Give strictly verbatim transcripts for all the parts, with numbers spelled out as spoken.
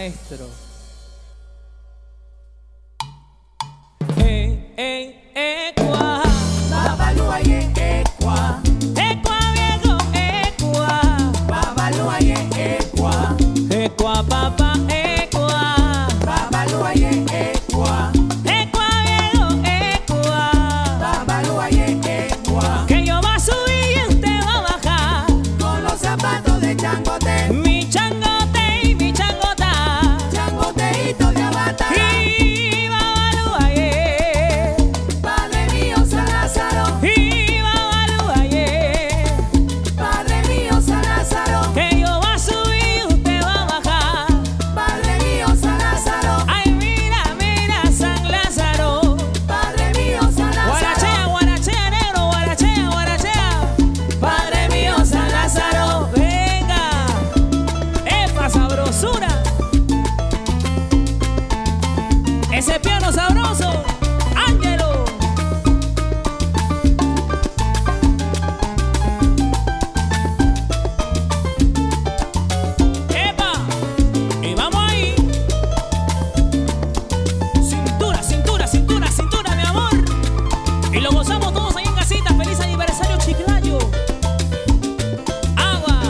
maestro. Eh, eh, eh, cua. Babalúa y ecua. Ecua viejo, ecua. Babalúa y ecua. Ecua papá, ecua. Babalúa y ecua. Ecua viejo, ecua. Babalúa y ecua. Que yo va a subir y usted va a bajar. Con los zapatos de changote. Mi changote y mi changota. Changoteíto de avatar. Y babalúa, yeah. Padre mío San Lázaro. Y babalúa, yeah. Padre mío San Lázaro. Que yo va a subir y usted va a bajar. Padre mío San Lázaro. Ay, mira, mira, San Lázaro. Padre mío San Guarachea, Lázaro. guarachea, negro, guarachea, guarachea. Padre mío San Lázaro. Venga, epa, sabrosura. Ese piano sabroso, Ángelo. Epa, y vamos ahí. Cintura, cintura, cintura, cintura, mi amor. Y lo gozamos todos ahí en casita. Feliz aniversario, Chiclayo. Agua.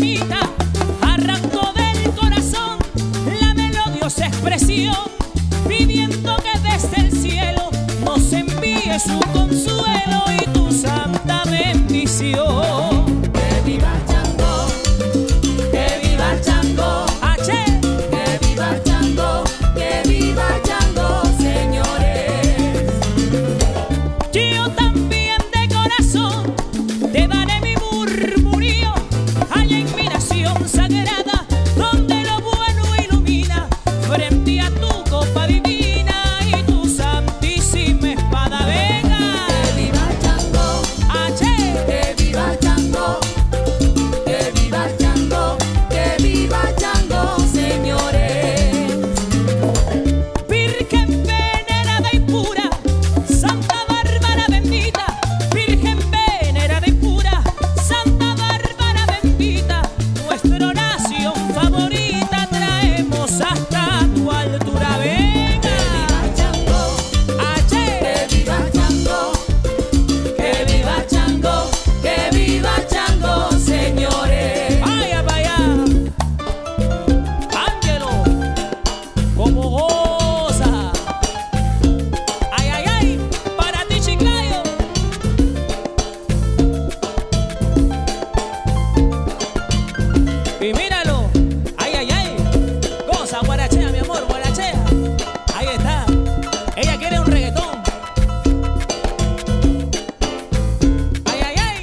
bendita, arrancó del corazón la melodiosa expresión, pidiendo que desde el cielo nos envíe su consuelo y tu santa bendición. Que viva el Chango, que viva el Chango, Ache, que viva el Chango, que viva el Chango, señores. yo también de corazón te daré mi murmurío, allá en mi nación sagrada, donde lo bueno ilumina, frente a tu copa divina y tu santísima espada. Venga, Que viva el Chango, Ache, que viva el Chango, que viva el Chango, que viva el Chango, señores. Virgen venerada y pura, Santa Bárbara bendita, Virgen venerada y pura, Santa Bárbara bendita, nuestra oración favorita traemos hasta tu altura. Venga, Que viva el Chango, Ache, que viva el Chango, que viva el Chango, que viva el Chango, señores. vaya para allá, Ángelo, como goza, ay, ay, ay, para ti Chiclayo. Y míralo, ay, ay, ay, goza, guarachea, mi amor, guarachea. Ahí está, ella quiere un reggaetón. Ay, ay, ay.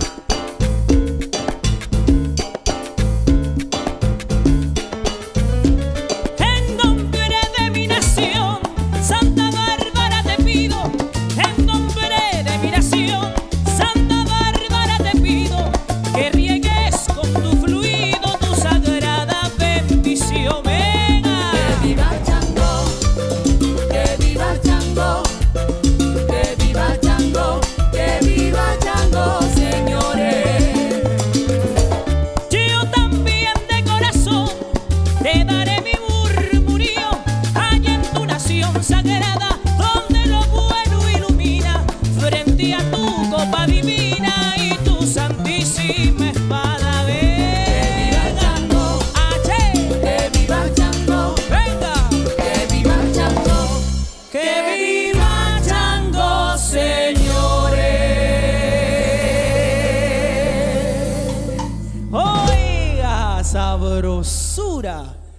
En nombre de mi nación, Santa Bárbara te pido, en nombre de mi nación, Santa Bárbara te pido, que riegues con tu fluido tu sagrada bendición. Venga, Que viva el Chango, que viva el Chango, que viva el Chango, que viva el Chango, señores. yo también de corazón te daré mi murmurío, allá en tu nación sagrada, donde lo bueno ilumina, frente a tu copa divina y tu santísima espada. Que viva el Venga, Chango, Ache, que viva el Chango, venga, que viva el Chango, que viva Chango, señores. oiga, sabrosura.